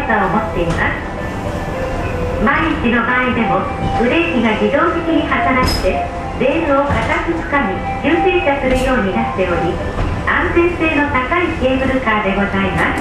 さを持っています。万一の場合でもブレーキが自動的に働いてレールを固くつかみ急停車するようになっており、安全性の高いケーブルカーでございます。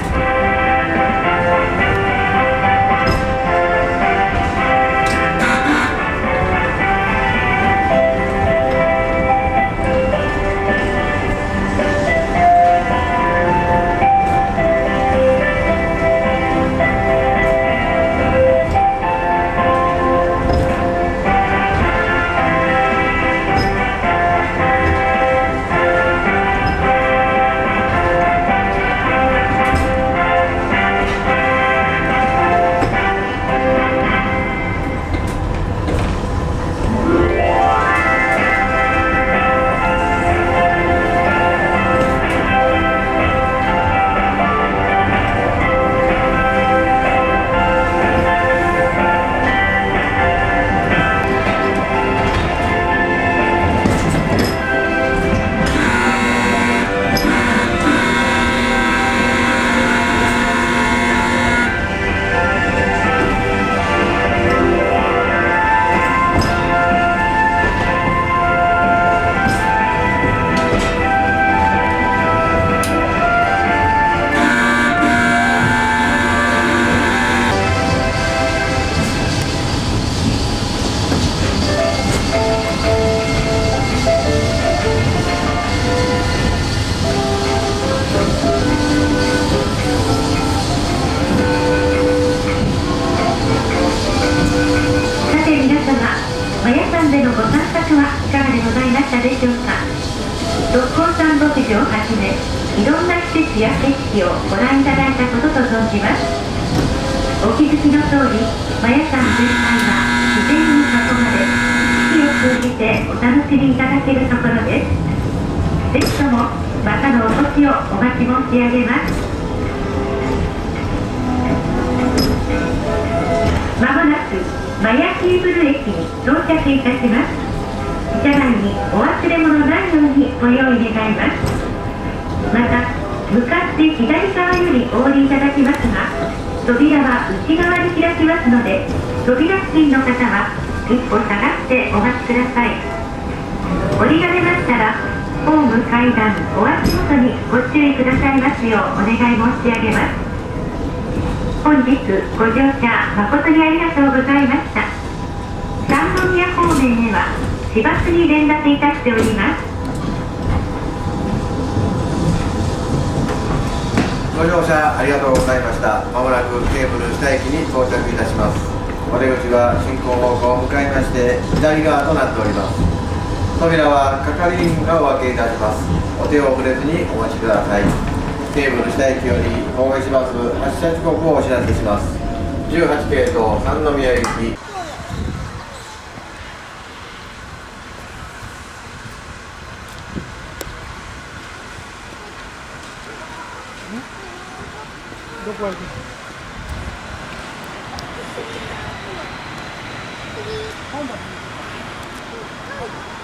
六甲山牧場をはじめいろんな施設や景色をご覧いただいたことと存じます。お気づきの通り、摩耶山全体は自然に囲まれ、四季を通じてお楽しみいただけるところです。ぜひともまたのお越しをお待ち申し上げます。まもなく摩耶ケーブル駅に到着いたします。車内にお忘れ物ないようにご用意願います。また、向かって左側よりお降りいただきますが、扉は内側に開きますので、扉付近の方は一歩下がってお待ちください。降りられましたら、ホーム階段お足元にご注意くださいますようお願い申し上げます。本日ご乗車誠にありがとうございました。三宮方面へは市バスに連絡いたしております。 ご乗車ありがとうございました。まもなくケーブル下駅に到着いたします。お出口は進行方向向かいまして左側となっております。扉は係員がお開けいたします。お手を触れずにお待ちください。ケーブル下駅より大垣バス発車時刻をお知らせします。18系統三宮行き。 どこ行くの？